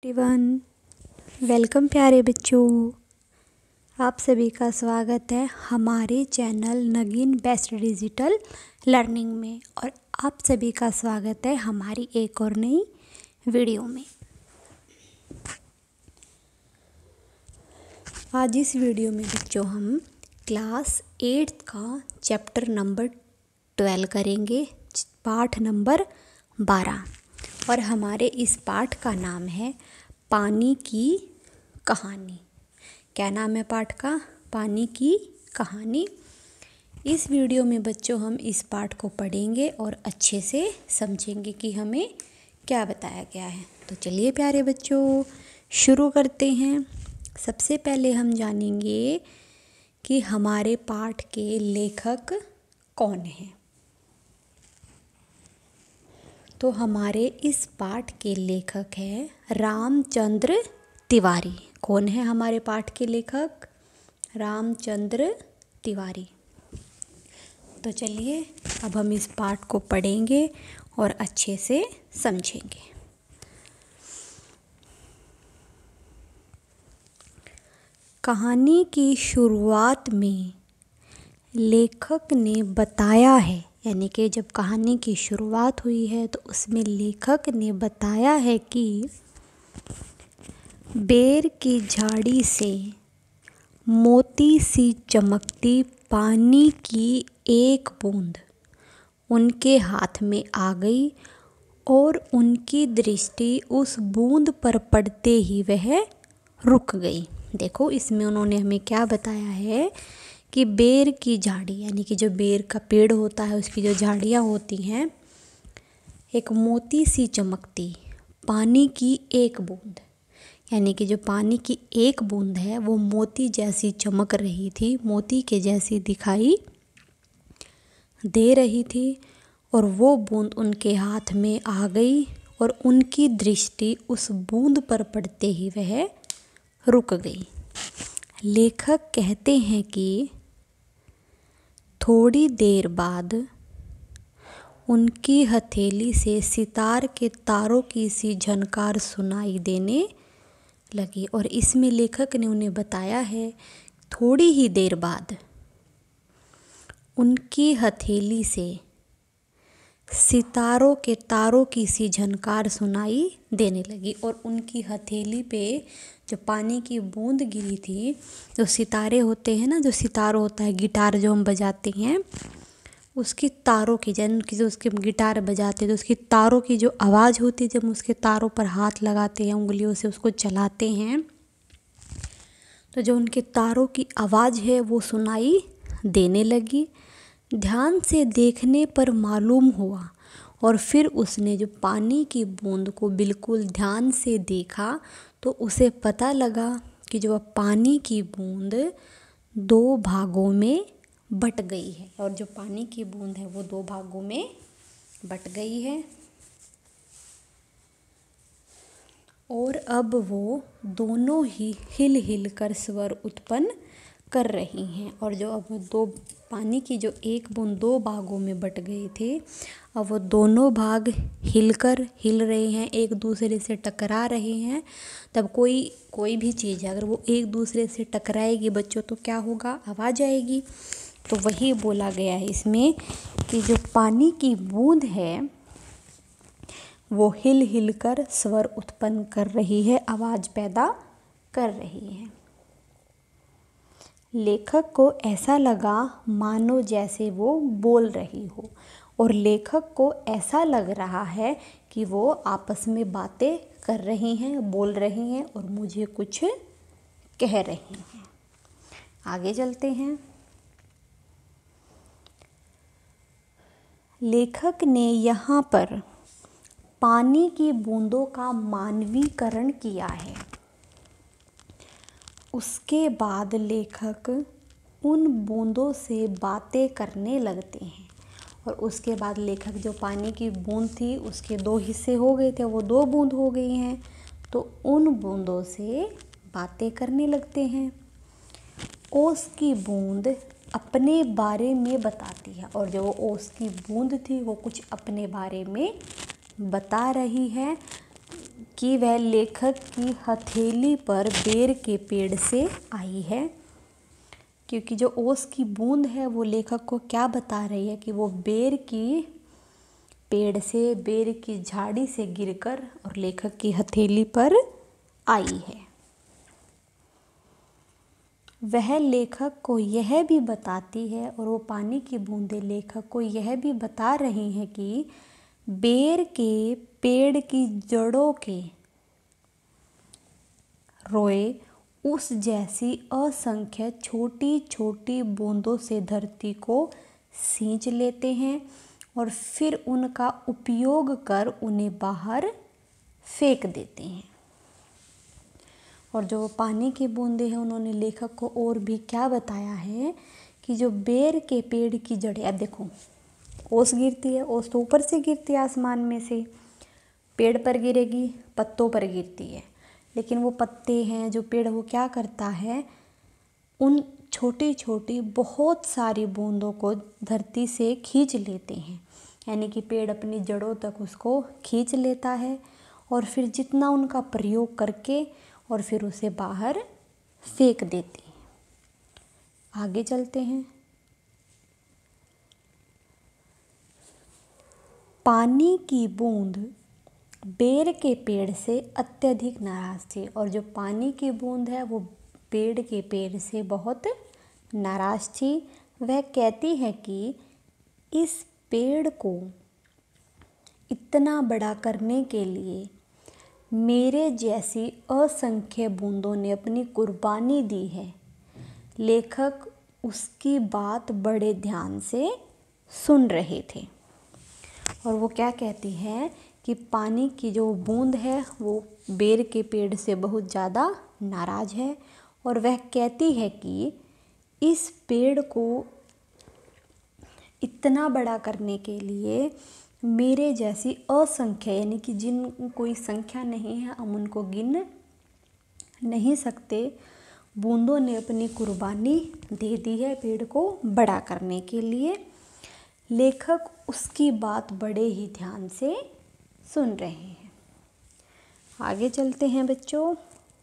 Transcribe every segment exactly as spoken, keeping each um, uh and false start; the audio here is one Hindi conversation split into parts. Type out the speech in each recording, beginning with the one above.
एवरीवन, वेलकम प्यारे बच्चों। आप सभी का स्वागत है हमारे channel Nageen Best Digital Learning में और आप सभी का स्वागत है हमारी एक और नई वीडियो में। आज इस वीडियो में बच्चों हम क्लास एट्थ का चैप्टर नंबर ट्वेल्व करेंगे, पाठ नंबर बारह। और हमारे इस पाठ का नाम है पानी की कहानी। क्या नाम है पाठ का? पानी की कहानी। इस वीडियो में बच्चों हम इस पाठ को पढ़ेंगे और अच्छे से समझेंगे कि हमें क्या बताया गया है। तो चलिए प्यारे बच्चों शुरू करते हैं। सबसे पहले हम जानेंगे कि हमारे पाठ के लेखक कौन हैं। तो हमारे इस पाठ के लेखक हैं रामचंद्र तिवारी। कौन है हमारे पाठ के लेखक? रामचंद्र तिवारी। तो चलिए अब हम इस पाठ को पढ़ेंगे और अच्छे से समझेंगे। कहानी की शुरुआत में लेखक ने बताया है, यानी कि जब कहानी की शुरुआत हुई है तो उसमें लेखक ने बताया है कि बेर की झाड़ी से मोती सी चमकती पानी की एक बूंद उनके हाथ में आ गई और उनकी दृष्टि उस बूंद पर पड़ते ही वह रुक गई। देखो इसमें उन्होंने हमें क्या बताया है कि बेर की झाड़ी, यानी कि जो बेर का पेड़ होता है उसकी जो झाड़ियाँ होती हैं, एक मोती सी चमकती पानी की एक बूंद, यानी कि जो पानी की एक बूंद है वो मोती जैसी चमक रही थी, मोती के जैसी दिखाई दे रही थी और वो बूंद उनके हाथ में आ गई और उनकी दृष्टि उस बूंद पर पड़ते ही वह रुक गई। लेखक कहते हैं कि थोड़ी देर बाद उनकी हथेली से सितार के तारों की सी झनकार सुनाई देने लगी। और इसमें लेखक ने उन्हें बताया है थोड़ी ही देर बाद उनकी हथेली से सितारों के तारों की सी झनकार सुनाई देने लगी। और उनकी हथेली पे जो पानी की बूंद गिरी थी, जो सितारे होते हैं ना, जो सितार होता है गिटार जो हम बजाते हैं, उसकी तारों की, जब की जो उसके गिटार बजाते हैं तो उसकी तारों की जो आवाज़ होती है, जब उसके तारों पर हाथ लगाते हैं, उंगलियों से उसको चलाते हैं, तो जो उनके तारों की आवाज़ है वो सुनाई देने लगी। ध्यान से देखने पर मालूम हुआ और फिर उसने जो पानी की बूंद को बिल्कुल ध्यान से देखा तो उसे पता लगा कि जो पानी की बूंद दो भागों में बट गई है। और जो पानी की बूंद है वो दो भागों में बट गई है और अब वो दोनों ही हिल हिल कर स्वर उत्पन्न कर रही हैं। और जो अब दो पानी की जो एक बूंद दो भागों में बट गई थी, अब वो दोनों भाग हिलकर हिल रहे हैं, एक दूसरे से टकरा रहे हैं। तब कोई कोई भी चीज़ है अगर वो एक दूसरे से टकराएगी बच्चों तो क्या होगा? आवाज़ आएगी। तो वही बोला गया है इसमें कि जो पानी की बूंद है वो हिल हिल कर स्वर उत्पन्न कर रही है, आवाज़ पैदा कर रही है। लेखक को ऐसा लगा मानो जैसे वो बोल रही हो और लेखक को ऐसा लग रहा है कि वो आपस में बातें कर रही हैं, बोल रही हैं और मुझे कुछ कह रही हैं। आगे चलते हैं। लेखक ने यहाँ पर पानी की बूंदों का मानवीकरण किया है। उसके बाद लेखक उन बूंदों से बातें करने लगते हैं और उसके बाद लेखक जो पानी की बूंद थी उसके दो हिस्से हो गए थे, वो दो बूंद हो गई हैं, तो उन बूंदों से बातें करने लगते हैं। ओस की बूंद अपने बारे में बताती है और जो ओस की बूंद थी वो कुछ अपने बारे में बता रही है कि वह लेखक की हथेली पर बेर के पेड़ से आई है, क्योंकि जो ओस की बूंद है वो लेखक को क्या बता रही है कि वो बेर की पेड़ से, बेर की झाड़ी से गिरकर और लेखक की हथेली पर आई है। वह लेखक को यह भी बताती है, और वो पानी की बूंदें लेखक को यह भी बता रही हैं कि बेर के पेड़ की जड़ों के रोए उस जैसी असंख्य छोटी छोटी बूंदों से धरती को सींच लेते हैं और फिर उनका उपयोग कर उन्हें बाहर फेंक देते हैं। और जो पानी की बूंदें हैं उन्होंने लेखक को और भी क्या बताया है कि जो बेर के पेड़ की जड़ें, अब देखो ओस गिरती है, ओस तो ऊपर से गिरती है आसमान में से, पेड़ पर गिरेगी, पत्तों पर गिरती है, लेकिन वो पत्ते हैं जो पेड़ वो क्या करता है, उन छोटी छोटी बहुत सारी बूंदों को धरती से खींच लेते हैं, यानी कि पेड़ अपनी जड़ों तक उसको खींच लेता है और फिर जितना उनका प्रयोग करके और फिर उसे बाहर फेंक देती है। आगे चलते हैं। पानी की बूंद बेर के पेड़ से अत्यधिक नाराज थी, और जो पानी की बूंद है वो पेड़ के पेड़ से बहुत नाराज थी। वह कहती है कि इस पेड़ को इतना बड़ा करने के लिए मेरे जैसी असंख्य बूंदों ने अपनी कुर्बानी दी है। लेखक उसकी बात बड़े ध्यान से सुन रहे थे, और वो क्या कहती है कि पानी की जो बूंद है वो बेर के पेड़ से बहुत ज़्यादा नाराज है, और वह कहती है कि इस पेड़ को इतना बड़ा करने के लिए मेरे जैसी असंख्य, यानी कि जिन कोई संख्या नहीं है, हम उनको गिन नहीं सकते, बूंदों ने अपनी कुर्बानी दे दी है पेड़ को बड़ा करने के लिए। लेखक उसकी बात बड़े ही ध्यान से सुन रहे हैं। आगे चलते हैं बच्चों।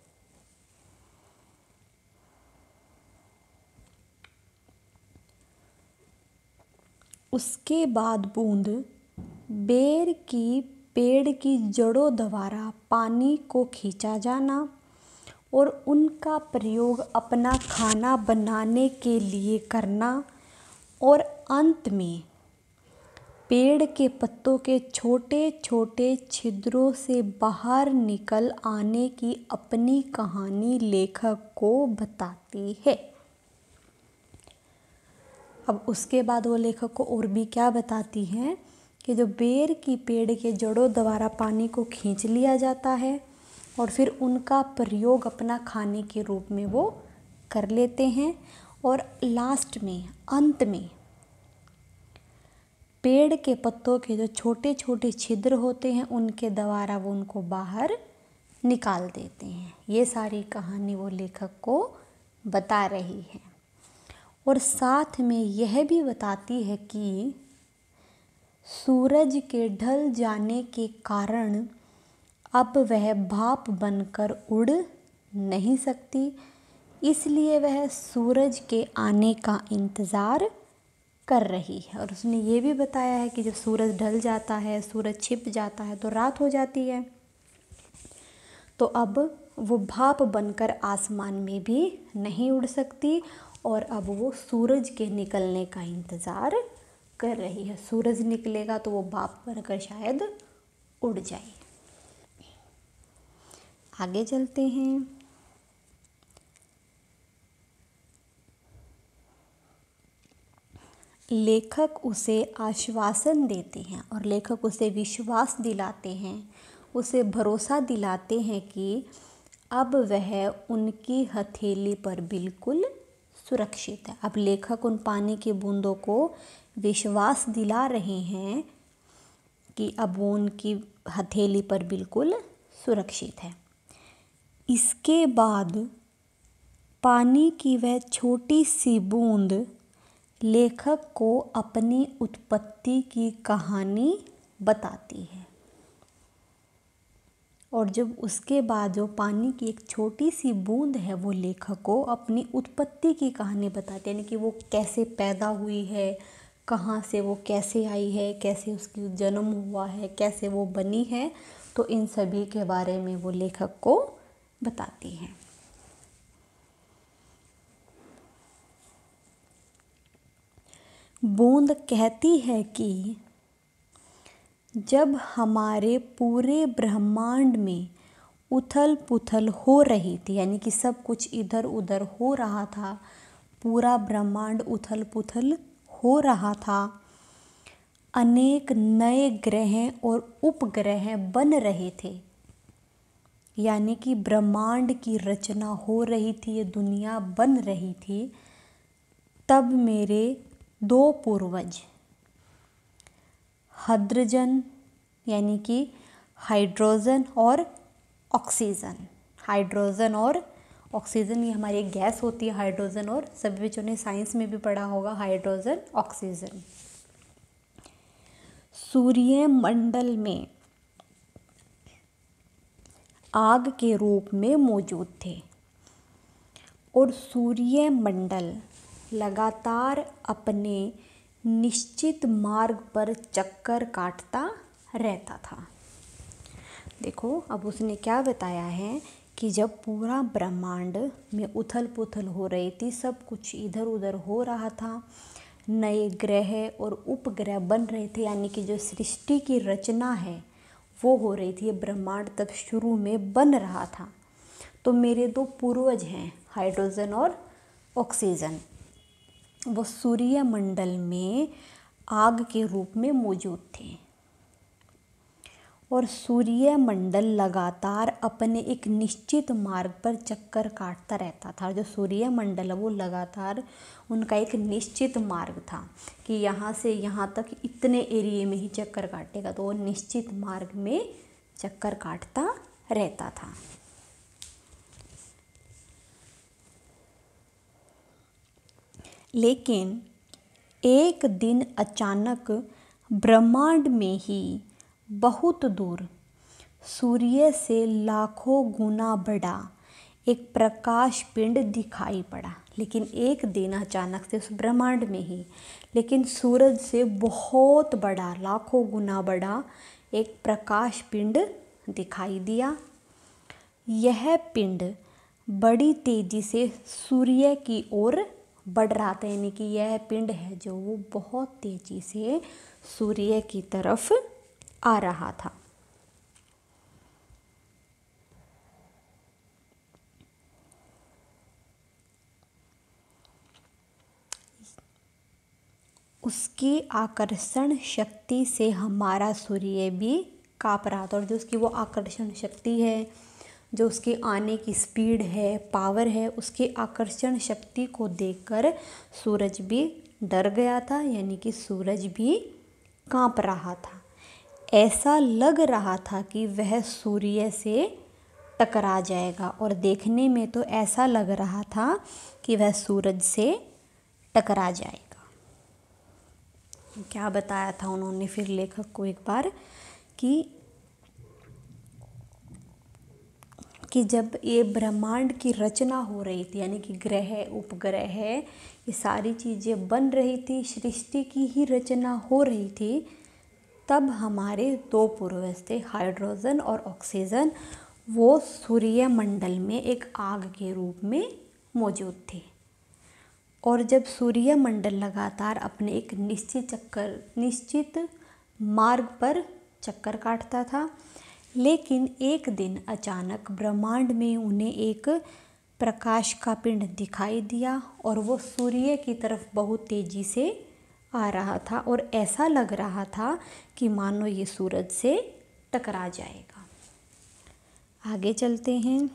उसके बाद बूंद बेर की पेड़ की जड़ों द्वारा पानी को खींचा जाना और उनका प्रयोग अपना खाना बनाने के लिए करना, और अंत में पेड़ के पत्तों के छोटे छोटे छिद्रों से बाहर निकल आने की अपनी कहानी लेखक को बताती है। अब उसके बाद वो लेखक को और भी क्या बताती है कि जो बेर की पेड़ के जड़ों द्वारा पानी को खींच लिया जाता है और फिर उनका प्रयोग अपना खाने के रूप में वो कर लेते हैं, और लास्ट में अंत में पेड़ के पत्तों के जो छोटे छोटे छिद्र होते हैं उनके द्वारा वो उनको बाहर निकाल देते हैं। ये सारी कहानी वो लेखक को बता रही है, और साथ में यह भी बताती है कि सूरज के ढल जाने के कारण अब वह भाप बनकर उड़ नहीं सकती, इसलिए वह सूरज के आने का इंतज़ार कर रही है। और उसने ये भी बताया है कि जब सूरज ढल जाता है, सूरज छिप जाता है तो रात हो जाती है, तो अब वो भाप बनकर आसमान में भी नहीं उड़ सकती, और अब वो सूरज के निकलने का इंतज़ार कर रही है। सूरज निकलेगा तो वो भाप बनकर शायद उड़ जाए। आगे चलते हैं। लेखक उसे आश्वासन देते हैं और लेखक उसे विश्वास दिलाते हैं, उसे भरोसा दिलाते हैं कि अब वह उनकी हथेली पर बिल्कुल सुरक्षित है। अब लेखक उन पानी की बूंदों को विश्वास दिला रहे हैं कि अब वो उनकी हथेली पर बिल्कुल सुरक्षित है। इसके बाद पानी की वह छोटी सी बूंद लेखक को अपनी उत्पत्ति की कहानी बताती है। और जब उसके बाद जो पानी की एक छोटी सी बूंद है वो लेखक को अपनी उत्पत्ति की कहानी बताते हैं, यानी कि वो कैसे पैदा हुई है, कहाँ से वो कैसे आई है, कैसे उसकी जन्म हुआ है, कैसे वो बनी है, तो इन सभी के बारे में वो लेखक को बताती हैं। बूंद कहती है कि जब हमारे पूरे ब्रह्मांड में उथल पुथल हो रही थी, यानी कि सब कुछ इधर उधर हो रहा था, पूरा ब्रह्मांड उथल पुथल हो रहा था, अनेक नए ग्रह और उपग्रह बन रहे थे, यानी कि ब्रह्मांड की रचना हो रही थी, ये दुनिया बन रही थी, तब मेरे दो पूर्वज हाइड्रोजन यानी कि हाइड्रोजन और ऑक्सीजन, हाइड्रोजन और ऑक्सीजन ये हमारी एक गैस होती है, हाइड्रोजन, और सभी बच्चों ने साइंस में भी पढ़ा होगा हाइड्रोजन ऑक्सीजन, सूर्यमंडल में आग के रूप में मौजूद थे और सूर्यमंडल लगातार अपने निश्चित मार्ग पर चक्कर काटता रहता था। देखो अब उसने क्या बताया है कि जब पूरा ब्रह्मांड में उथल पुथल हो रही थी, सब कुछ इधर उधर हो रहा था, नए ग्रह और उपग्रह बन रहे थे, यानी कि जो सृष्टि की रचना है वो हो रही थी, ब्रह्मांड तब शुरू में बन रहा था, तो मेरे दो पूर्वज हैं हाइड्रोजन और ऑक्सीजन, वो सूर्यमंडल में आग के रूप में मौजूद थे और सूर्यमंडल लगातार अपने एक निश्चित मार्ग पर चक्कर काटता रहता था। जो सूर्यमंडल है वो लगातार उनका एक निश्चित मार्ग था कि यहाँ से यहाँ तक इतने एरिए में ही चक्कर काटेगा, तो वो निश्चित मार्ग में चक्कर काटता रहता था। लेकिन एक दिन अचानक ब्रह्मांड में ही बहुत दूर सूर्य से लाखों गुना बड़ा एक प्रकाश पिंड दिखाई पड़ा। लेकिन एक दिन अचानक से उस ब्रह्मांड में ही, लेकिन सूरज से बहुत बड़ा, लाखों गुना बड़ा एक प्रकाश पिंड दिखाई दिया। यह पिंड बड़ी तेजी से सूर्य की ओर बढ़ रहा था, यानी कि यह पिंड है जो वो बहुत तेजी से सूर्य की तरफ आ रहा था। उसकी आकर्षण शक्ति से हमारा सूर्य भी काँप रहा था, और जो उसकी वो आकर्षण शक्ति है, जो उसके आने की स्पीड है, पावर है, उसकी आकर्षण शक्ति को देखकर सूरज भी डर गया था, यानी कि सूरज भी काँप रहा था। ऐसा लग रहा था कि वह सूर्य से टकरा जाएगा, और देखने में तो ऐसा लग रहा था कि वह सूरज से टकरा जाएगा। क्या बताया था उन्होंने फिर लेखक को एक बार कि कि जब ये ब्रह्मांड की रचना हो रही थी, यानी कि ग्रह उपग्रह ये सारी चीज़ें बन रही थी, सृष्टि की ही रचना हो रही थी, तब हमारे दो पूर्वज थे हाइड्रोजन और ऑक्सीजन, वो सूर्यमंडल में एक आग के रूप में मौजूद थे। और जब सूर्यमंडल लगातार अपने एक निश्चित चक्कर निश्चित मार्ग पर चक्कर काटता था, लेकिन एक दिन अचानक ब्रह्मांड में उन्हें एक प्रकाश का पिंड दिखाई दिया, और वो सूर्य की तरफ बहुत तेज़ी से आ रहा था, और ऐसा लग रहा था कि मानो ये सूरज से टकरा जाएगा। आगे चलते हैं।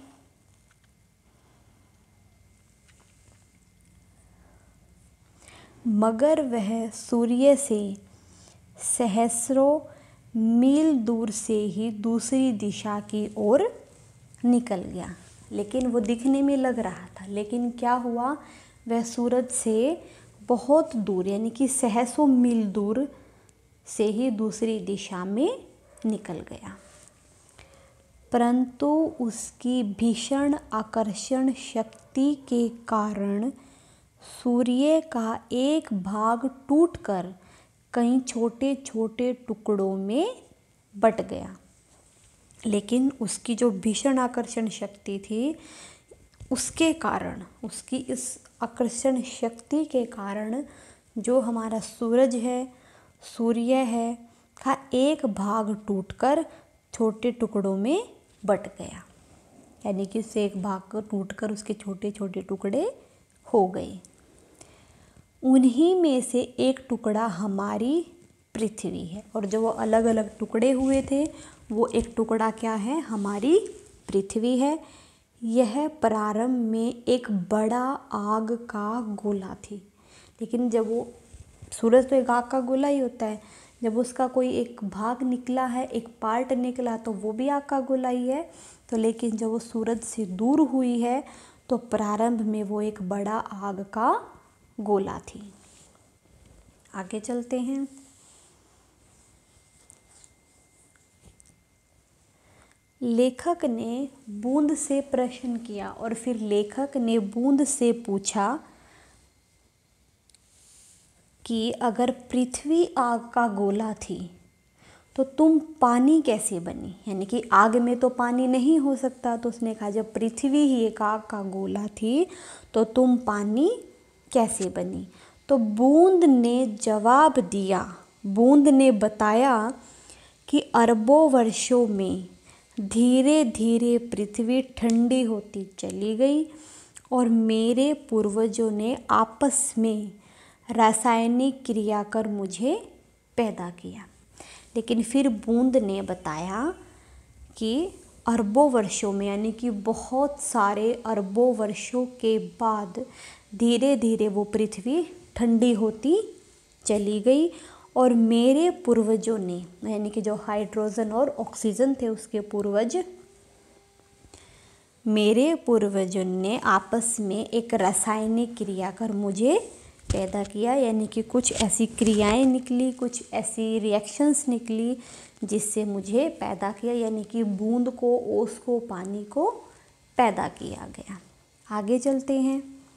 मगर वह सूर्य से सहस्रों मील दूर से ही दूसरी दिशा की ओर निकल गया। लेकिन वो दिखने में लग रहा था, लेकिन क्या हुआ, वह सूरज से बहुत दूर, यानी कि सहस्रों मील दूर से ही दूसरी दिशा में निकल गया। परंतु उसकी भीषण आकर्षण शक्ति के कारण सूर्य का एक भाग टूटकर कई छोटे छोटे टुकड़ों में बट गया। लेकिन उसकी जो भीषण आकर्षण शक्ति थी, उसके कारण, उसकी इस आकर्षण शक्ति के कारण जो हमारा सूरज है, सूर्य है, का एक भाग टूटकर छोटे टुकड़ों में बट गया। यानी कि उससे एक भाग को टूटकर उसके छोटे छोटे टुकड़े हो गए। उन्हीं में से एक टुकड़ा हमारी पृथ्वी है, और जो वो अलग अलग टुकड़े हुए थे वो एक टुकड़ा क्या है, हमारी पृथ्वी है। यह प्रारंभ में एक बड़ा आग का गोला थी, लेकिन जब वो, सूरज तो एक आग का गोला ही होता है, जब उसका कोई एक भाग निकला है, एक पार्ट निकला, तो वो भी आग का गोला ही है। तो लेकिन जब वो सूरज से दूर हुई है तो प्रारंभ में वो एक बड़ा आग का गोला थी। आगे चलते हैं। लेखक ने बूंद से प्रश्न किया, और फिर लेखक ने बूंद से पूछा कि अगर पृथ्वी आग का गोला थी तो तुम पानी कैसे बनी। यानी कि आग में तो पानी नहीं हो सकता। तो उसने कहा जब पृथ्वी ही एक आग का गोला थी तो तुम पानी कैसे बनी। तो बूंद ने जवाब दिया, बूंद ने बताया कि अरबों वर्षों में धीरे धीरे पृथ्वी ठंडी होती चली गई और मेरे पूर्वजों ने आपस में रासायनिक क्रिया कर मुझे पैदा किया। लेकिन फिर बूंद ने बताया कि अरबों वर्षों में, यानी कि बहुत सारे अरबों वर्षों के बाद धीरे धीरे वो पृथ्वी ठंडी होती चली गई और मेरे पूर्वजों ने, यानी कि जो हाइड्रोजन और ऑक्सीजन थे उसके पूर्वज, मेरे पूर्वजों ने आपस में एक रासायनिक क्रिया कर मुझे पैदा किया। यानी कि कुछ ऐसी क्रियाएं निकली, कुछ ऐसी रिएक्शंस निकली जिससे मुझे पैदा किया। यानी कि बूंद को, ओस को, पानी को पैदा किया गया। आगे चलते हैं।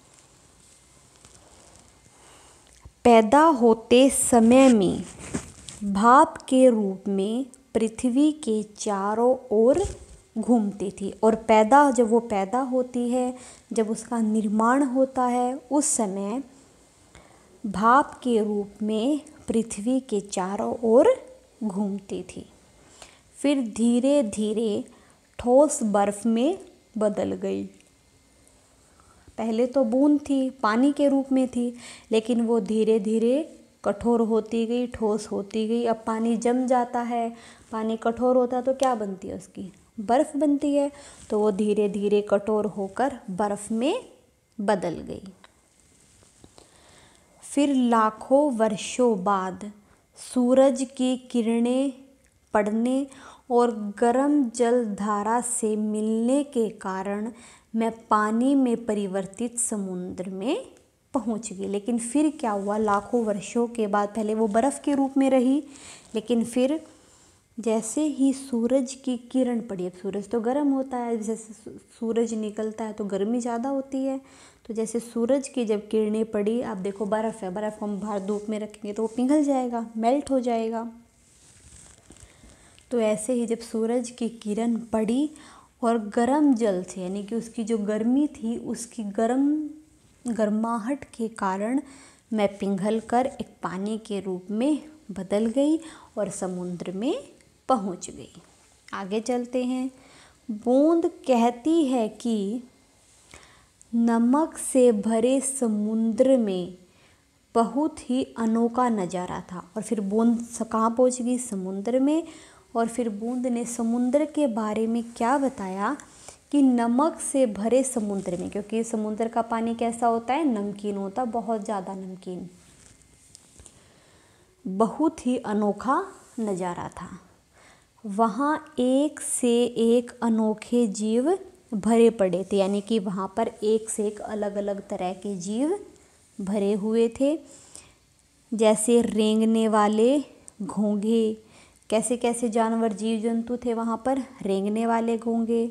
पैदा होते समय में भाप के रूप में पृथ्वी के चारों ओर घूमती थी, और पैदा जब वो पैदा होती है, जब उसका निर्माण होता है, उस समय भाप के रूप में पृथ्वी के चारों ओर घूमती थी। फिर धीरे धीरे ठोस बर्फ में बदल गई। पहले तो बूंद थी, पानी के रूप में थी, लेकिन वो धीरे धीरे कठोर होती गई, ठोस होती गई। अब पानी जम जाता है, पानी कठोर होता है तो क्या बनती है, उसकी बर्फ़ बनती है। तो वो धीरे धीरे कठोर होकर बर्फ़ में बदल गई। फिर लाखों वर्षों बाद सूरज की किरणें पड़ने और गर्म जल धारा से मिलने के कारण मैं पानी में परिवर्तित समुद्र में पहुंच गई। लेकिन फिर क्या हुआ, लाखों वर्षों के बाद, पहले वो बर्फ़ के रूप में रही, लेकिन फिर जैसे ही सूरज की किरण पड़ी, अब सूरज तो गर्म होता है, जैसे सूरज निकलता है तो गर्मी ज़्यादा होती है, तो जैसे सूरज की जब किरणें पड़ी, आप देखो बर्फ़ है, बर्फ़ को हम बाहर धूप में रखेंगे तो वो पिघल जाएगा, मेल्ट हो जाएगा। तो ऐसे ही जब सूरज की किरण पड़ी और गर्म जल से, यानी कि उसकी जो गर्मी थी, उसकी गर्म गर्माहट के कारण मैं पिघल कर एक पानी के रूप में बदल गई और समुद्र में पहुंच गई। आगे चलते हैं। बूंद कहती है कि नमक से भरे समुद्र में बहुत ही अनोखा नज़ारा था। और फिर बूंद कहाँ पहुंच गई, समुद्र में। और फिर बूंद ने समुद्र के बारे में क्या बताया कि नमक से भरे समुद्र में, क्योंकि समुद्र का पानी कैसा होता है, नमकीन होता, बहुत ज़्यादा नमकीन, बहुत ही अनोखा नज़ारा था। वहाँ एक से एक अनोखे जीव भरे पड़े थे, यानी कि वहाँ पर एक से एक अलग अलग तरह के जीव भरे हुए थे, जैसे रेंगने वाले घोंघे, कैसे कैसे जानवर जीव जंतु थे वहाँ पर? रेंगने वाले घोंघे,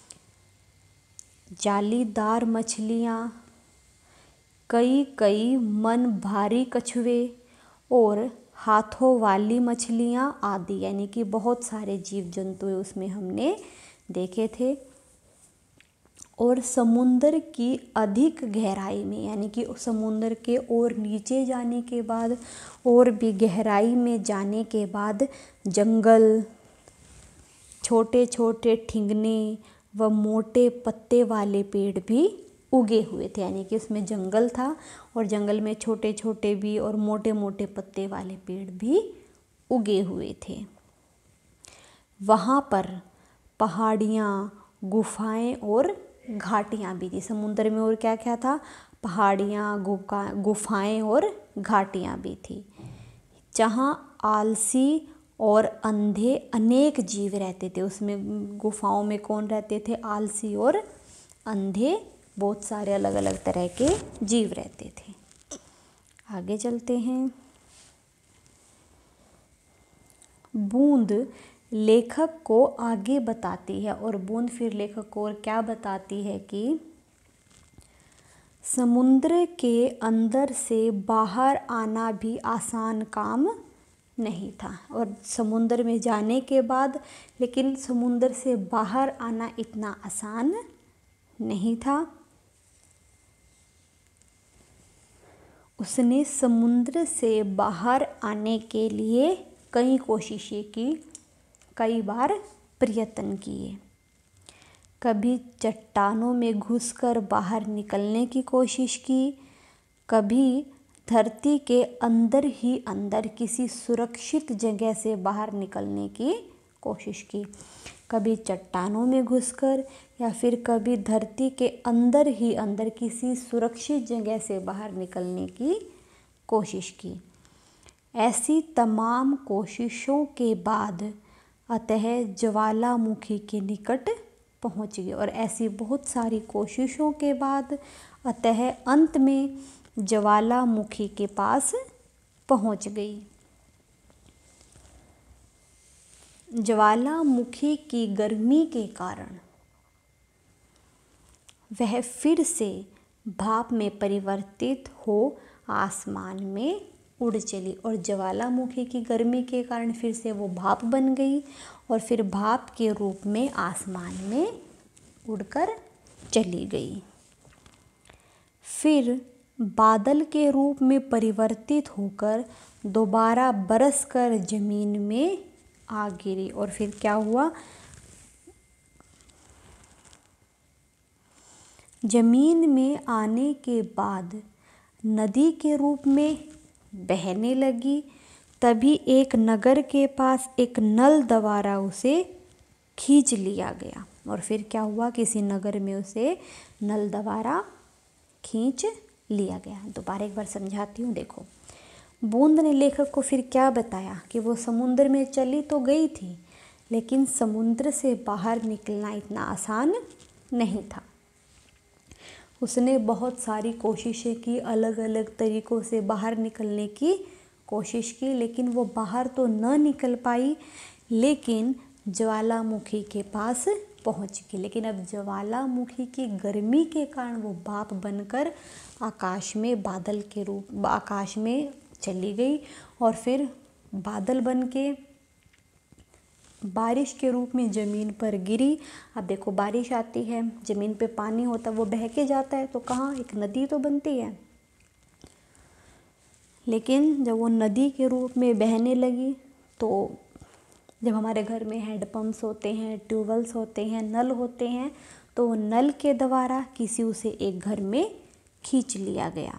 जालीदार मछलियाँ, कई कई मन भारी कछुए और हाथों वाली मछलियाँ आदि, यानी कि बहुत सारे जीव जंतु उसमें हमने देखे थे। और समुद्र की अधिक गहराई में, यानी कि समुद्र के और नीचे जाने के बाद, और भी गहराई में जाने के बाद जंगल, छोटे छोटे ठिंगने व मोटे पत्ते वाले पेड़ भी उगे हुए थे। यानी कि उसमें जंगल था और जंगल में छोटे छोटे भी और मोटे मोटे पत्ते वाले पेड़ भी उगे हुए थे। वहाँ पर पहाड़ियाँ, गुफाएं और घाटियाँ भी थी। समुद्र में और क्या क्या था? पहाड़ियाँ, गुफा गुफाएं और घाटियाँ भी थी, जहाँ आलसी और अंधे अनेक जीव रहते थे। उसमें गुफाओं में कौन रहते थे? आलसी और अंधे, बहुत सारे अलग अलग तरह के जीव रहते थे। आगे चलते हैं। बूंद लेखक को आगे बताती है, और बूंद फिर लेखक को और क्या बताती है कि समुद्र के अंदर से बाहर आना भी आसान काम नहीं था। और समुद्र में जाने के बाद, लेकिन समुद्र से बाहर आना इतना आसान नहीं था। उसने समुद्र से बाहर आने के लिए कई कोशिशें की, कई बार प्रयत्न किए। कभी चट्टानों में घुसकर बाहर निकलने की कोशिश की, कभी धरती के अंदर ही अंदर किसी सुरक्षित जगह से बाहर निकलने की कोशिश की। कभी चट्टानों में घुसकर, या फिर कभी धरती के अंदर ही अंदर किसी सुरक्षित जगह से बाहर निकलने की कोशिश की। ऐसी तमाम कोशिशों के बाद अतः ज्वालामुखी के निकट पहुंच गए। और ऐसी बहुत सारी कोशिशों के बाद अतः अंत में ज्वालामुखी के पास पहुंच गई। ज्वालामुखी की गर्मी के कारण वह फिर से भाप में परिवर्तित हो आसमान में उड़ चली। और ज्वालामुखी की गर्मी के कारण फिर से वो भाप बन गई और फिर भाप के रूप में आसमान में उड़कर चली गई। फिर बादल के रूप में परिवर्तित होकर दोबारा बरसकर जमीन में आ गिरी। और फिर क्या हुआ? जमीन में आने के बाद नदी के रूप में बहने लगी। तभी एक नगर के पास एक नल द्वारा उसे खींच लिया गया। और फिर क्या हुआ? किसी नगर में उसे नल द्वारा खींच लिया गया। दोबारा एक बार समझाती हूँ, देखो। बूंद ने लेखक को फिर क्या बताया कि वो समुद्र में चली तो गई थी, लेकिन समुद्र से बाहर निकलना इतना आसान नहीं था। उसने बहुत सारी कोशिशें की, अलग अलग तरीक़ों से बाहर निकलने की कोशिश की, लेकिन वो बाहर तो न निकल पाई, लेकिन ज्वालामुखी के पास पहुंच गई। लेकिन अब ज्वालामुखी की गर्मी के कारण वो भाप बनकर आकाश में बादल के रूप आकाश में चली गई और फिर बादल बनके बारिश के रूप में ज़मीन पर गिरी। अब देखो, बारिश आती है, ज़मीन पे पानी होता है, वो बह के जाता है तो कहाँ, एक नदी तो बनती है। लेकिन जब वो नदी के रूप में बहने लगी तो जब हमारे घर में हैंडपम्प्स होते हैं, ट्यूबवेल्स होते हैं, नल होते हैं, तो वो नल के द्वारा किसी उसे एक घर में खींच लिया गया।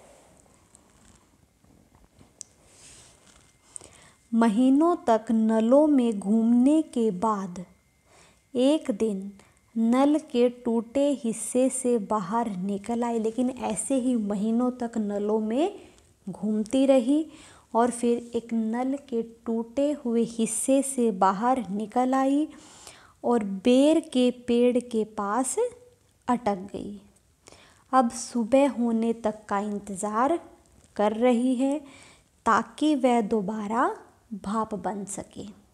महीनों तक नलों में घूमने के बाद एक दिन नल के टूटे हिस्से से बाहर निकल आई। लेकिन ऐसे ही महीनों तक नलों में घूमती रही और फिर एक नल के टूटे हुए हिस्से से बाहर निकल आई और बेर के पेड़ के पास अटक गई। अब सुबह होने तक का इंतज़ार कर रही है ताकि वह दोबारा भाप बन सके।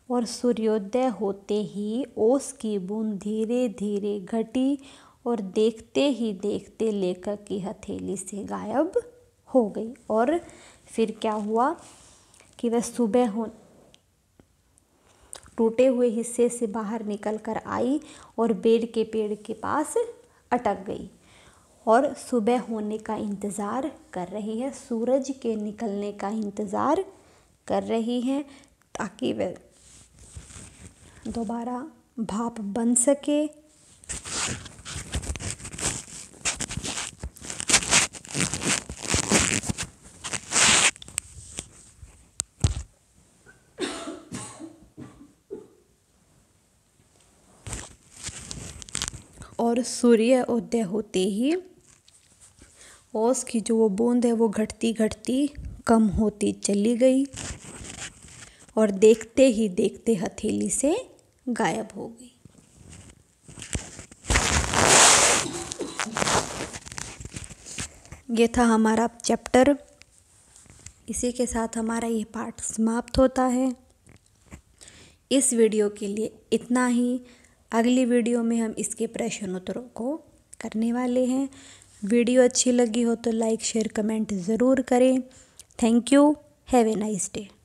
और सूर्योदय होते ही ओस की बूंद धीरे धीरे घटी और देखते ही देखते लेखक की हथेली से गायब हो गई। और फिर क्या हुआ कि वह सुबह हो टूटे हुए हिस्से से बाहर निकल कर आई और बेर के पेड़ के पास अटक गई और सुबह होने का इंतज़ार कर रही है, सूरज के निकलने का इंतज़ार कर रही है ताकि वह दोबारा भाप बन सके। और सूर्य उदय होते ही ओस की जो वो बूंद है वो घटती घटती कम होती चली गई और देखते ही देखते हथेली से गायब हो गई। ये था हमारा चैप्टर। इसी के साथ हमारा ये पाठ समाप्त होता है। इस वीडियो के लिए इतना ही। अगली वीडियो में हम इसके प्रश्न उत्तरों को करने वाले हैं। वीडियो अच्छी लगी हो तो लाइक शेयर कमेंट ज़रूर करें। Thank you. Have a nice day.